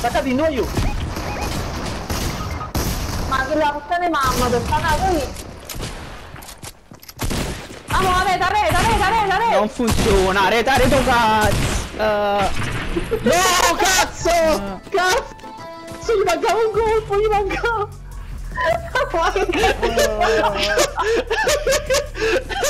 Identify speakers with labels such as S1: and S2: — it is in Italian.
S1: Attaccati in io.
S2: Ma che la puttana mamma, per fare qui. Ah, rete.
S1: Non funziona, rete cazzo. No, cazzo! Cazzo, gli mancava un colpo, gli mancava.